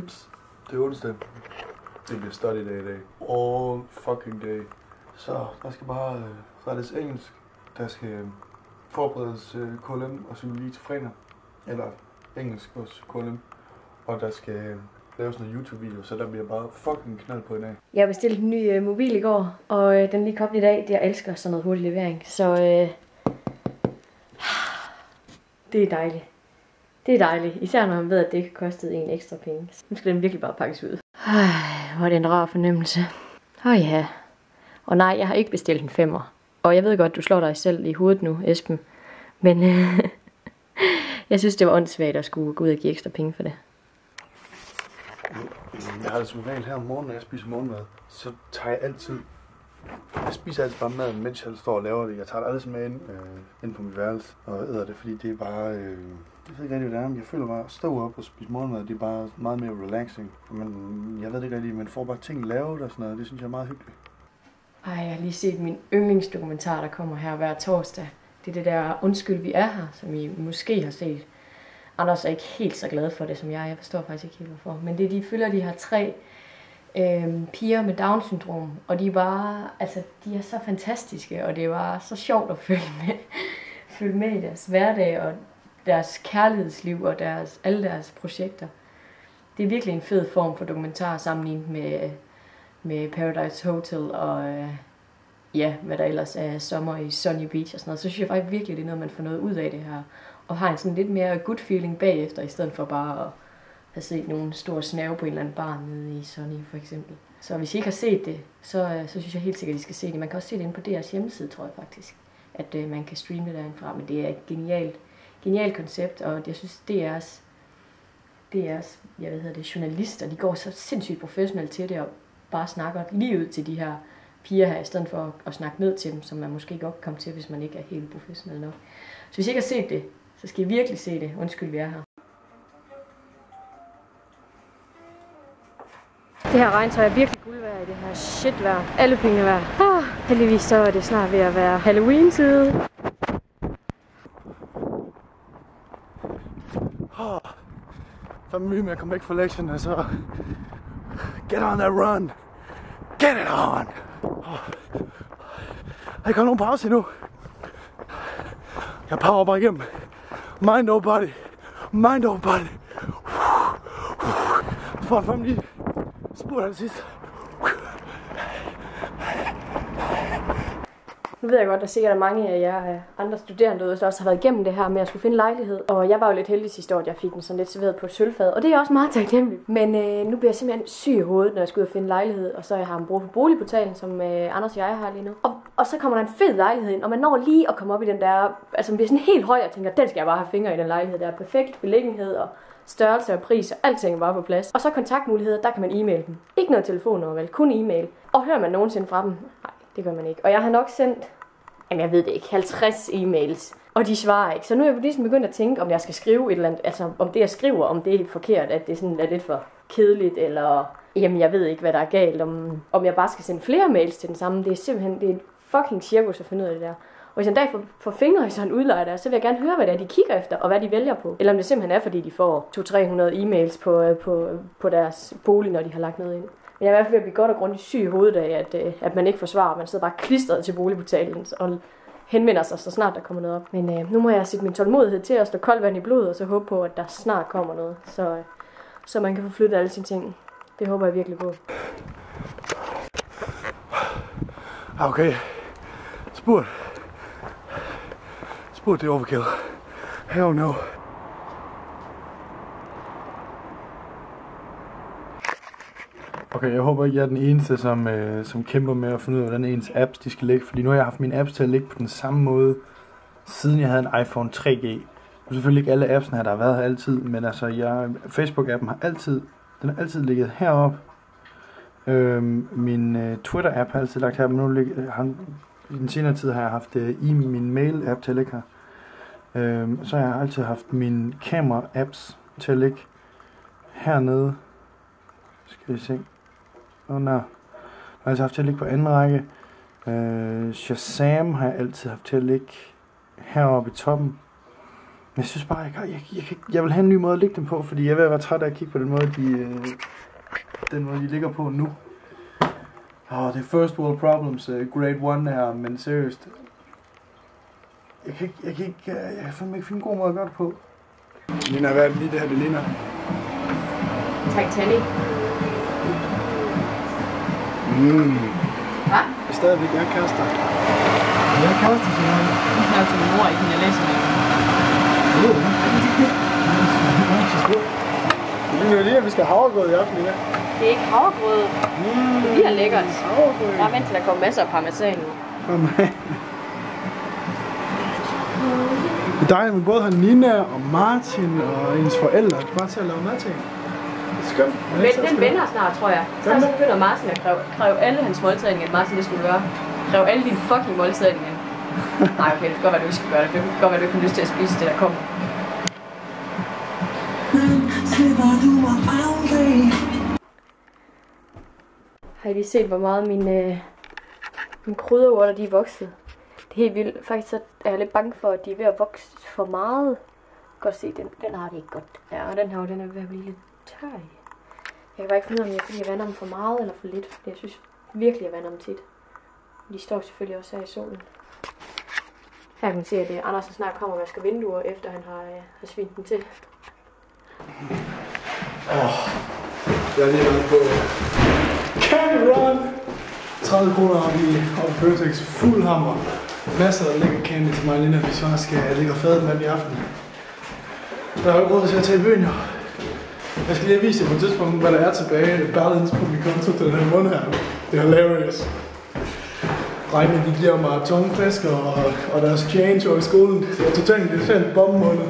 Det er onsdag. Det bliver study day i dag. All fucking day. Så der skal bare rettes engelsk. Der skal forberedes KLM og psykologi til fredag. Eller engelsk hos KLM. Og der skal laves noget YouTube-video, så der bliver bare fucking knald på i dag. Jeg bestilte en ny mobil i går, og den lige kom i dag. Jeg elsker sådan noget hurtig levering, så det er dejligt. Det er dejligt, især når man ved, at det ikke kostede en ekstra penge. Nu skal den virkelig bare pakkes ud. Hvor er det en rar fornemmelse. Ja. Og nej, jeg har ikke bestilt en 5'er. Og jeg ved godt, du slår dig selv i hovedet nu, Esben. Men jeg synes, det var åndssvagt at skulle gå ud og give ekstra penge for det. Jeg har det som regel her om morgenen, når jeg spiser morgenmad. Så tager jeg altid... Jeg spiser altid bare maden, mens jeg står og laver det. Jeg tager det aldrig med ind på mit værelse og æder det, fordi det er bare... Jeg ved ikke rigtig, hvad det er, men jeg føler bare at stå op og spise morgenmad, det er bare meget mere relaxing. Men jeg ved det ikke rigtig, man får bare ting lavet og sådan noget, det synes jeg er meget hyggeligt. Jeg har lige set min yndlingsdokumentar, der kommer her hver torsdag. Det er det der Undskyld, vi er her, som I måske har set. Anders er ikke helt så glad for det som jeg forstår faktisk ikke helt hvorfor. Men det de følger de her 3 piger med Down-syndrom, og de er bare, altså de er så fantastiske, og det er bare så sjovt at følge med i deres hverdag og deres kærlighedsliv og alle deres projekter. Det er virkelig en fed form for dokumentar sammenlignet med Paradise Hotel og hvad der ellers er sommer i Sunny Beach og sådan noget. Så synes jeg faktisk virkelig, det er noget, man får noget ud af det her. Og har en sådan lidt mere good feeling bagefter, i stedet for bare at have set nogle store snave på en eller anden bar nede i Sunny for eksempel. Så hvis I ikke har set det, så synes jeg helt sikkert, at I skal se det. Man kan også se det inde på deres hjemmeside, tror jeg faktisk. At man kan streame det derindfra, men det er et genialt koncept, og jeg synes, DR's journalister, de går så sindssygt professionelt til det, og bare snakker lige ud til de her piger her, i stedet for at snakke ned til dem, som man måske godt kan komme til, hvis man ikke er helt professionel nok. Så hvis I ikke har set det, så skal I virkelig se det. Undskyld, vi er her. Det her regntøj er virkelig guld værd i det her shit vejr. Alle penge værd. Heldigvis så er det snart ved at være Halloween-tid. Fandme med at komme væk fra lektionen, så get on that run. Get it on. Der er ikke nogen pause endnu. Jeg power bare igennem. Mind nobody. Mind nobody. Så får jeg fandme lige spurgt det sidste. Nu ved jeg godt, at der sikkert er mange af jer andre studerende derude, der også har været igennem det her med at skulle finde lejlighed. Og jeg var jo lidt heldig sidste år, at jeg fik den sådan lidt serveret på et sølvfad. Og det er også meget taknemmeligt. Men nu bliver jeg simpelthen syg i hovedet, når jeg skal ud og finde lejlighed. Og så har jeg en brug på boligportalen, som Anders og jeg har lige nu. Og så kommer der en fed lejlighed ind, og man når lige at komme op i den der... Altså man bliver sådan helt høj og tænker, den skal jeg bare have fingre i, den lejlighed. Der er perfekt beliggenhed og størrelse og pris, og alting er bare på plads. Og så kontaktmuligheder, der kan man e-maile dem. Ikke noget telefonnummer, vel? Kun e-mail. Og hører man nogensinde fra dem? Nej, det gør man ikke. Og jeg har nok sendt... Jamen jeg ved det ikke, 50 e-mails, og de svarer ikke. Så nu er jeg ligesom begyndt at tænke, om jeg skal skrive et eller andet, altså om det jeg skriver, om det er forkert, at det sådan er lidt for kedeligt, eller jamen jeg ved ikke, hvad der er galt, om jeg bare skal sende flere mails til den samme. Det er simpelthen, det er et fucking cirkus at finde ud af det der. Og hvis jeg en dag får fingre i sådan en udlejer der, så vil jeg gerne høre, hvad det er, de kigger efter, og hvad de vælger på. Eller om det simpelthen er, fordi de får 200-300 e-mails på deres bolig, når de har lagt noget ind. Men jeg er i hvert fald ved at blive godt og grundigt syg i hovedet af, at man ikke får svar. Man sidder bare klistret til boligportalen og henvender sig, så snart der kommer noget op. Men nu må jeg sætte min tålmodighed til at stå koldt vand i blodet, og så håbe på, at der snart kommer noget. Så man kan få flyttet alle sine ting. Det håber jeg virkelig på. Okay. Spurgt, det er overkill. Hell no. Okay, jeg håber ikke, jeg er den eneste, som kæmper med at finde ud af, hvordan ens apps de skal ligge. Fordi nu har jeg haft mine apps til at ligge på den samme måde, siden jeg havde en iPhone 3G. Det er selvfølgelig ikke alle appsene her, der har været her altid, men altså, Facebook-appen har altid ligget heroppe. Min Twitter-app har altid lagt her, men nu i den senere tid har jeg haft min mail-app til at ligge her. Så har jeg altid haft mine kamera-apps til at ligge hernede. Skal vi se. Jeg har altid haft til at ligge på anden række. Shazam har jeg altid haft til at ligge heroppe i toppen. Men jeg synes bare, jeg vil have en ny måde at lægge dem på, fordi jeg er ved at være træt af at kigge på den måde, de ligger på nu. Det er first world problems, grade 1 her, men seriøst. Jeg kan fandme ikke finde en god måde at gøre det på. Nina, hvad er det lige det her, det ligner? Titanic. Hvad? Jeg er stadigvæk, jeg er kærester. Jeg er kærester, så jeg. Du snakker til min mor, ikke hende, jeg læser med. Det ligner lige, at vi skal have havregrød i aften, Nina. Det er ikke havregrød. Det bliver lækkert. Jeg har ventet til, at der kommer masser af parmesan nu. Det er dejligt, at vi både har Nina og Martin og hendes forældre bare til at lave mad til. Det er skønt. Men den vender snart, tror jeg. Så begynder Martin at kræve alle hans måltræninger. Martin, det skulle gøre. Kræve alle dine fucking måltræninger. Nej, okay, det kan godt være, du ikke skal gøre det. Det kan godt være, du ikke har lyst til at spise det, der kommer. Har I lige set, hvor meget mine krydderurter, de er vokset? Det er helt vildt. Faktisk så er jeg lidt bange for, at de er ved at vokse for meget. Godt se, den har det ikke godt. Ja, og den her, den er ved at blive lidt tør. Jeg kan bare ikke finde ud af, om jeg vander dem for meget eller for lidt. Fordi jeg synes virkelig, jeg vander dem tit. De står selvfølgelig også her i solen. Her kan man se, at Andersen snart kommer og vasker vinduer, efter han har svint dem til. Jeg er lige været på Candy Run. 30 kroner op i Føtex. Fuld hammer. Masser af lækker candy til mig og Lina, hvis jeg skal ligge og fade med den i aften. Der er jo ikke råd til at tage i byen, jo. Jeg skal lige vise jer på et tidspunkt, hvad der er tilbage. Balance på min konto til den her måned her. Det er hilarious. Drengene, de giver mig tungflæsk og deres change over i skolen. Så jeg er totalt en bombemåned.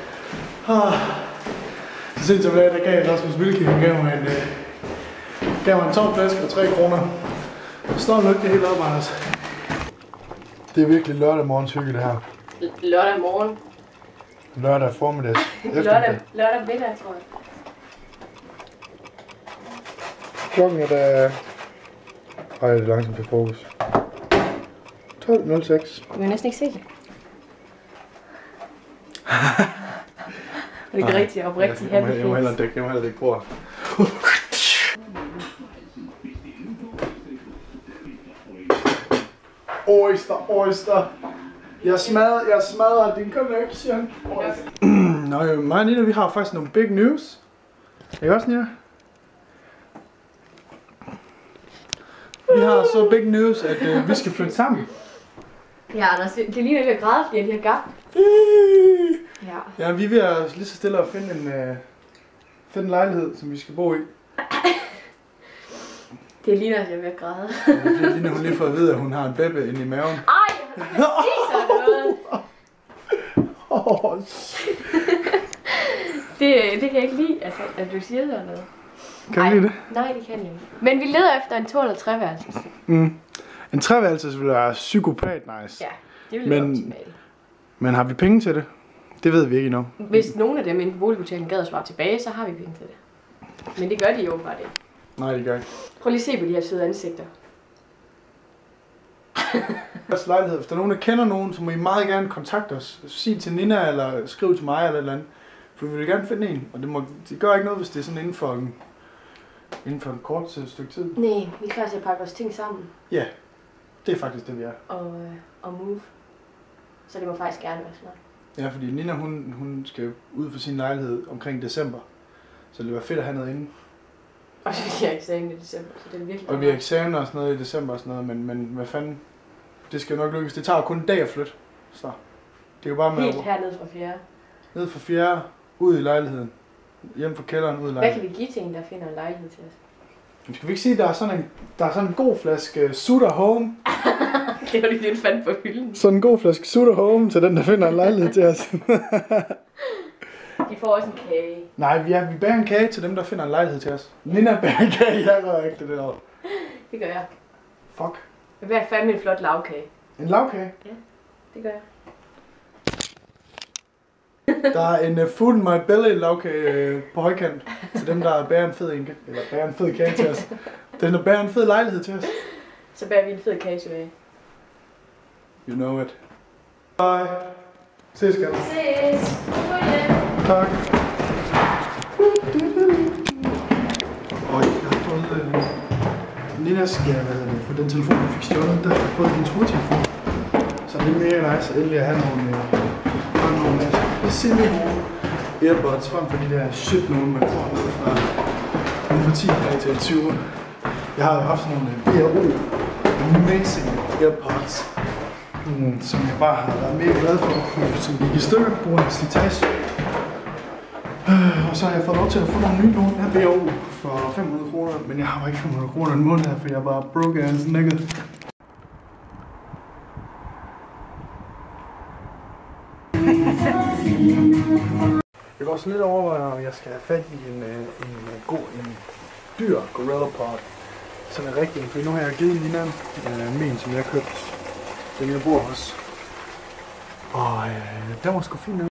Så sent som der gav Rasmus Wilke, han gav mig en tom flæsk og 3 kroner. Snart nok det helt op, Anders. Det er virkelig lørdag morgens hygge, det her. Lørdag morgen? Lørdag formiddags. Lørdag middag, tror jeg. Klokken er da... Ej, det er langsomt til frokost. 12.06. Du kan næsten ikke se det. Det er ikke rigtig oprigtigt happy face. Jeg må hellere dække bord. Oyster. Jeg smadrer din connection. Nå jo, mig og Nina, vi har faktisk nogle big news. Ikke også, Nina? Vi har så big news, at vi skal flytte sammen. Ja, Anders, det ligner ikke at græde, fordi de har gabt. Ja, vi er ved at lige så stille at finde en lejlighed, som vi skal bo i. Det ligner, at jeg er ved at græde. Det ligner, hun lige får at vide, at hun har en baby inde i maven. Ej, det er noget. Det kan jeg ikke lide, altså, at du siger sådan noget. Kan du lide det? Nej, det kan jeg ikke. Men vi leder efter en 2 eller 3-værelses. En 3-værelses ville være psykopat nice. Ja, det ville være optimalt. Men har vi penge til det? Det ved vi ikke endnu. Hvis nogen af dem inde på boligportalen gad at svare tilbage, så har vi penge til det. Men det gør de jo åbenbart ikke. Nej, det gør ikke. Prøv lige at se på de her søde ansigter. Deres lejlighed. Hvis der er nogen, der kender nogen, så må I meget gerne kontakte os. Sig til Nina, eller skriv til mig, eller et eller andet. For vi vil gerne finde en. Og det gør ikke noget, hvis det er sådan inden for en kort stykke tid. Nej, vi er klar til at pakke vores ting sammen. Ja, det er faktisk det, vi er. Og move. Så det må faktisk gerne være snart. Ja, fordi Nina, hun skal ud for sin lejlighed omkring december. Så det var fedt at have noget inden. Og så vi har eksamen i december, så det er virkelig... Og vi har eksamen og sådan noget i december og sådan noget, men hvad fanden... Det skal jo nok lykkes. Det tager jo kun en dag at flytte. Så det er jo bare med... Helt hernede fra 4. Ned fra 4. Ud i lejligheden. Hjem fra kælderen, ud i lejligheden. Hvad kan vi give til en, der finder en lejlighed til os? Skal vi ikke sige, at der er sådan en god flaske Sutter Home? Det var lige det, du fandt på hylden. Sådan en god flaske Sutter Home til den, der finder en lejlighed til os. De får også en kage. Nej, vi bærer en kage til dem, der finder en lejlighed til os. Nina bærer en kage, jeg rører ikke det der. Det gør jeg. Fuck. Jeg vil fandme en flot lavkage. En lavkage? Ja, det gør jeg. Der er en food in my belly lavkage på højkant til dem, der bærer en fed kage til os. Den, der bærer en fed lejlighed til os. Så bærer vi en fed kage tilbage. You know it. Bye. Ses, skat. Ses. Tak. Og jeg har fået... Nina skal få den telefon, jeg fik stjålet. Der har jeg fået din trotelefon. Så det er mere nice endelig at have nogle semi-gode earbuds frem for de der shit nogen, man får ned fra 10 til 20. Jeg har haft sådan nogle BRO Amazing Earpods, som jeg bare har været mega glad for, som gik i stykker på grund af slitage. Og så har jeg fået lov til at få nogle nye nogle af BRO for 500 kroner, men jeg har jo ikke 500 kroner en måned her, for jeg er bare broke as nigga. Jeg går sådan lidt overveje, om jeg skal have fat i en dyr GorillaPod. Sådan en rigtig, for nu har jeg givet Nina min, som jeg købte, den jeg bor hos. Og den var sgu fin.